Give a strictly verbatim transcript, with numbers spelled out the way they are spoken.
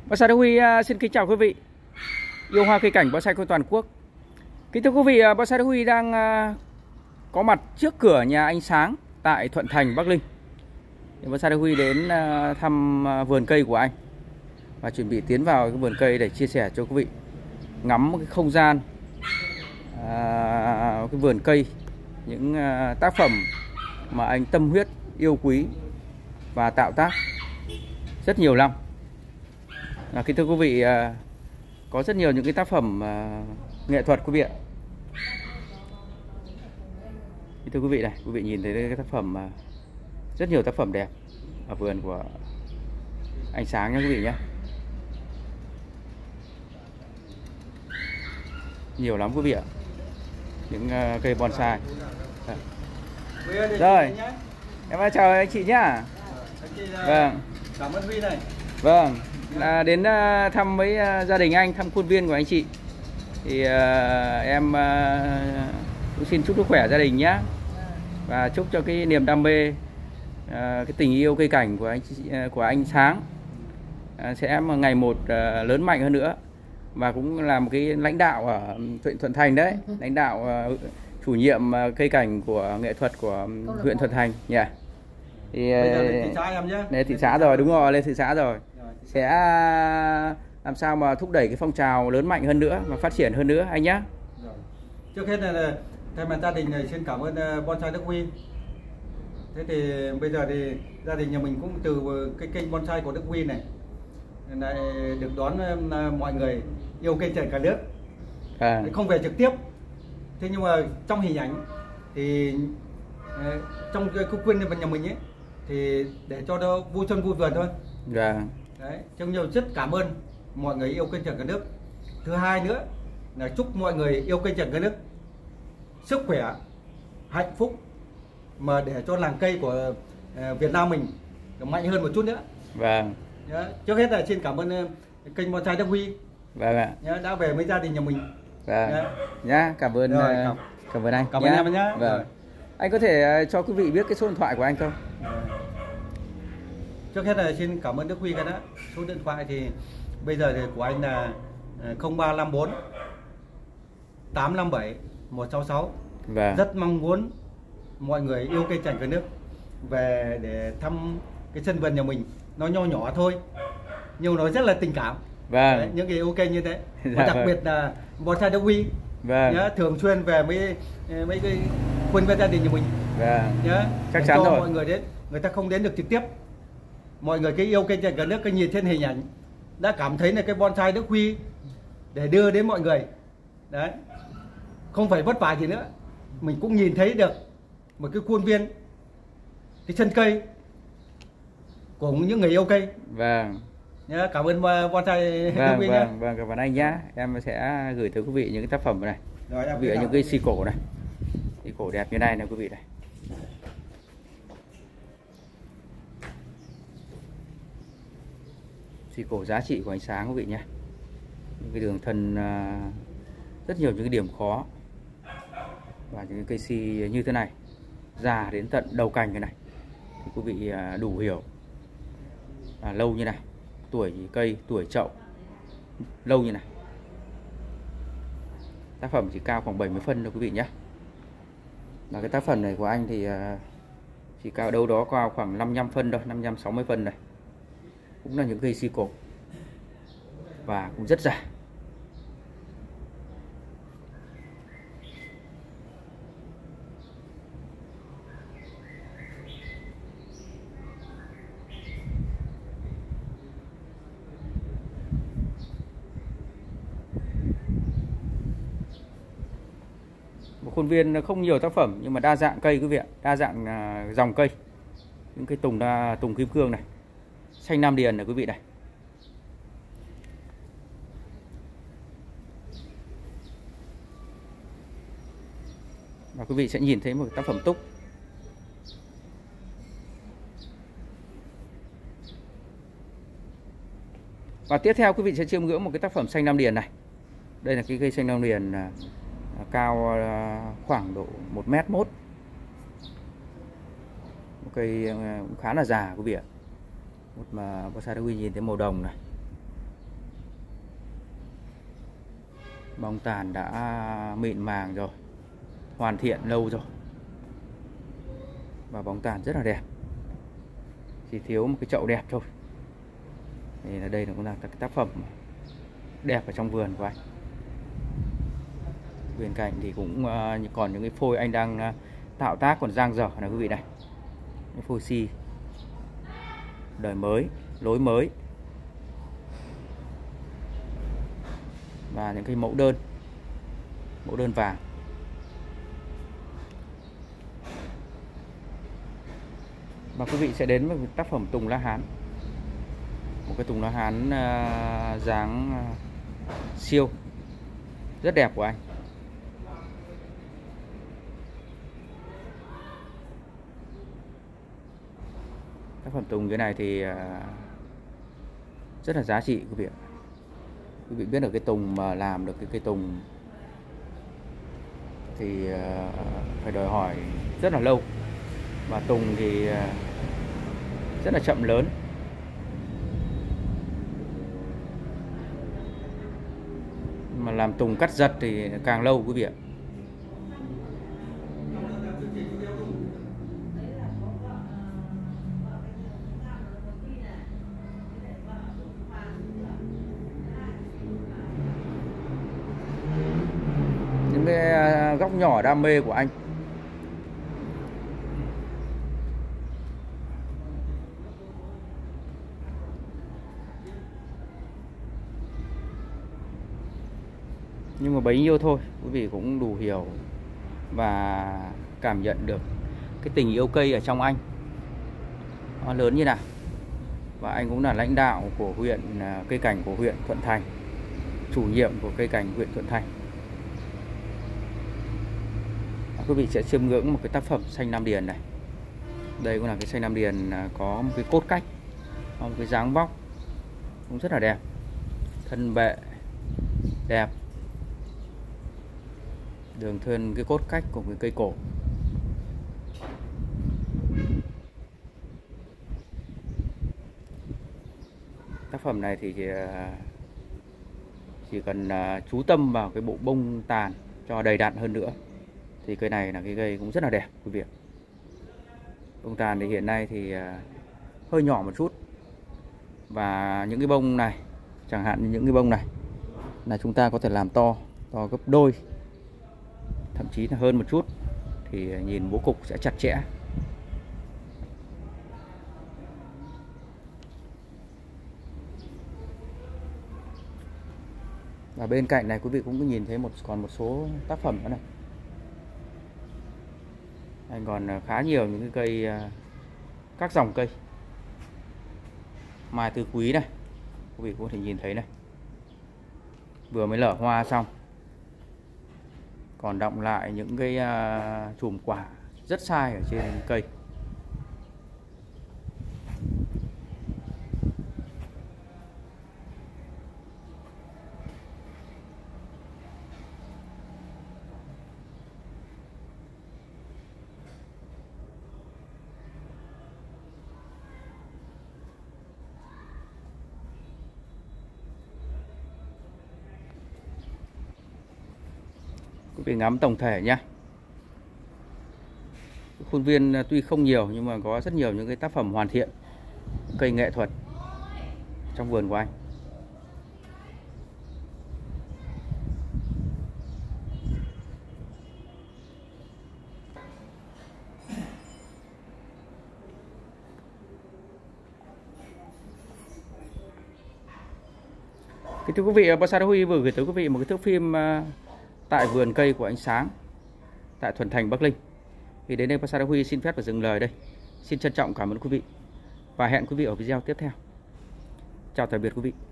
Bonsai Đức Huy xin kính chào quý vị yêu hoa cây cảnh bonsai của toàn quốc. Kính thưa quý vị, Bonsai Đức Huy đang có mặt trước cửa nhà anh Sáng tại Thuận Thành, Bắc Ninh. Bonsai Đức Huy đến thăm vườn cây của anh và chuẩn bị tiến vào cái vườn cây để chia sẻ cho quý vị ngắm cái không gian à, cái vườn cây, những tác phẩm mà anh tâm huyết yêu quý và tạo tác rất nhiều năm. À, kính thưa quý vị, à, có rất nhiều những cái tác phẩm à, nghệ thuật quý vị ạ. Kính thưa quý vị này, quý vị nhìn thấy cái tác phẩm à, rất nhiều tác phẩm đẹp ở vườn của anh Sáng nhé quý vị nhé. Nhiều lắm quý vị ạ, những uh, cây bonsai. À. Rồi, em chào anh chị nhá. Vâng, cảm ơn Huy này. Vâng, à, đến uh, thăm với uh, gia đình anh, thăm khuôn viên của anh chị. Thì uh, em uh, cũng xin chúc sức khỏe gia đình nhé. Và chúc cho cái niềm đam mê, uh, cái tình yêu cây cảnh của anh uh, của anh Sáng uh, sẽ ngày một uh, lớn mạnh hơn nữa. Và cũng là một cái lãnh đạo ở Thuận Thành đấy, lãnh đạo uh, chủ nhiệm uh, cây cảnh của nghệ thuật của huyện Thuận Thành nhỉ. Yeah. Thì bây giờ lên thị xã em nhé. Lên thị xã rồi, đúng rồi, lên thị xã rồi. rồi. Sẽ làm sao mà thúc đẩy cái phong trào lớn mạnh hơn nữa và phát triển hơn nữa anh nhé. Trước hết là thay mặt gia đình này xin cảm ơn Bonsai Đức Huy. Thế thì bây giờ thì gia đình nhà mình cũng từ cái kênh bonsai của Đức Huy này lại được đón mọi người yêu cây cảnh cả nước. À. Không về trực tiếp, thế nhưng mà trong hình ảnh thì trong cái khu vườn nhà mình ấy thì để cho nó vui xuân vui vườn thôi. Dạ. Đấy, trong nhiều rất cảm ơn mọi người yêu cây cảnh cả nước. Thứ hai nữa là chúc mọi người yêu cây cảnh cả nước sức khỏe, hạnh phúc, mà để cho làng cây của Việt Nam mình mạnh hơn một chút nữa. Vâng. Nhá. Trước hết là xin cảm ơn kênh Bonsai Đức Huy. Vâng ạ. Nhá, đã về với gia đình nhà mình. Vâng. Nhá, Nhá cảm ơn Rồi, cảm, cảm ơn anh. Cảm ơn em nhé. Vâng. Anh có thể cho quý vị biết cái số điện thoại của anh không? Trước hết là xin cảm ơn Đức Huy cái đó. Số điện thoại thì bây giờ thì của anh là không ba năm bốn tám năm bảy một sáu sáu. Vâng. Rất mong muốn mọi người yêu cây cảnh cả nước về để thăm cái sân vườn nhà mình. Nó nho nhỏ thôi nhưng nó rất là tình cảm. Vâng. Đấy, những cái yêu cây như thế. Và đặc biệt là Bonsai Đức Huy. Vâng. Nhá, thường xuyên về mấy mấy cái khuôn viên gia đình nhà mình. Vâng. Nhá, chắc chắn rồi. Mọi người đến, người ta không đến được trực tiếp. Mọi người cái yêu cây cảnh cả nước, cái nhìn trên hình ảnh đã cảm thấy là cái Bonsai Đức Huy để đưa đến mọi người. Đấy. Không phải vất vả gì nữa. Mình cũng nhìn thấy được một cái khuôn viên, cái sân cây của những người yêu cây. Vâng. Nhá, cảm ơn Bonsai Đức Huy nhé. Vâng, vâng, cảm ơn anh nhé. Em sẽ gửi tới quý vị những cái tác phẩm này. Rồi, quý vị ở những cái xì cổ này, xì cổ đẹp như này này quý vị này. Xì cổ giá trị của ánh sáng quý vị nhé. Những cái đường thân rất nhiều những cái điểm khó và những cái cây xì như thế này già đến tận đầu cành cái này thì quý vị đủ hiểu là lâu như này, tuổi cây, tuổi chậu lâu như này. Tác phẩm chỉ cao khoảng bảy mươi phân thôi quý vị nhé. Và cái tác phẩm này của anh thì chỉ cao đâu đó cao khoảng năm mươi lăm phân thôi, năm mươi lăm sáu mươi phân này. Cũng là những cây si cổ và cũng rất già. Một khuôn viên không nhiều tác phẩm nhưng mà đa dạng cây quý vị ạ, đa dạng uh, dòng cây. Những cái tùng đa, tùng kim cương này, xanh Nam Điền này quý vị này. Và quý vị sẽ nhìn thấy một tác phẩm túc. Và tiếp theo quý vị sẽ chiêm ngưỡng một cái tác phẩm xanh Nam Điền này. Đây là cái cây xanh Nam Điền uh, cao khoảng độ một mét mốt. Một cây cũng khá là già quý vị ạ. Một mà Bonsai Đức Huy nhìn thấy màu đồng này, Bóng tàn đã mịn màng rồi, hoàn thiện lâu rồi, và bóng tàn rất là đẹp, chỉ thiếu một cái chậu đẹp thôi. Thì là đây là cũng là cái tác phẩm đẹp ở trong vườn của anh. Bên cạnh thì cũng uh, còn những cái phôi anh đang uh, tạo tác còn dang dở này quý vị này, cái phôi xi đời mới, lối mới, và những cái mẫu đơn, mẫu đơn vàng. Và quý vị sẽ đến với tác phẩm Tùng La Hán, một cái Tùng La Hán uh, dáng uh, siêu rất đẹp của anh. Tác phẩm Tùng cái này thì uh, rất là giá trị quý vị ạ. Quý vị biết được cái Tùng mà làm được cái cây Tùng thì uh, phải đòi hỏi rất là lâu, và Tùng thì uh, rất là chậm lớn. Mà làm Tùng cắt giật thì càng lâu quý vị ạ. Những cái góc nhỏ đam mê của anh. Nhưng mà bấy nhiêu thôi, quý vị cũng đủ hiểu và cảm nhận được cái tình yêu cây ở trong anh nó lớn như nào. Và anh cũng là lãnh đạo của huyện cây cảnh của huyện Thuận Thành, chủ nhiệm của cây cảnh huyện Thuận Thành. Quý vị sẽ chiêm ngưỡng một cái tác phẩm xanh Nam Điền này. Đây cũng là cái xanh Nam Điền có một cái cốt cách, có một cái dáng vóc cũng rất là đẹp, thân bệ đẹp, đường thơn cái cốt cách của cái cây cổ. Tác phẩm này thì chỉ cần chú tâm vào cái bộ bông tàn cho đầy đặn hơn nữa thì cây này là cái cây cũng rất là đẹp quý vị. Bông tàn thì hiện nay thì hơi nhỏ một chút, và những cái bông này, chẳng hạn như những cái bông này là chúng ta có thể làm to, to gấp đôi, thậm chí là hơn một chút, thì nhìn bố cục sẽ chặt chẽ. Và bên cạnh này quý vị cũng nhìn thấy một còn một số tác phẩm nữa này. Anh còn khá nhiều những cái cây, các dòng cây mai tứ quý này, quý vị cũng có thể nhìn thấy này, vừa mới lở hoa xong, còn đọng lại những cái uh, chùm quả rất sai ở trên cây. Quý vị ngắm tổng thể nhé. Khuôn viên tuy không nhiều nhưng mà có rất nhiều những cái tác phẩm hoàn thiện cây nghệ thuật trong vườn của anh. Kính thưa quý vị, Bonsai Đắc Huy vừa gửi tới quý vị một cái thước phim tại vườn cây của anh Sáng tại Thuận Thành, Bắc Ninh. Thì đến đây Bonsai Đắc Huy xin phép và dừng lời đây. Xin trân trọng cảm ơn quý vị và hẹn quý vị ở video tiếp theo. Chào tạm biệt quý vị.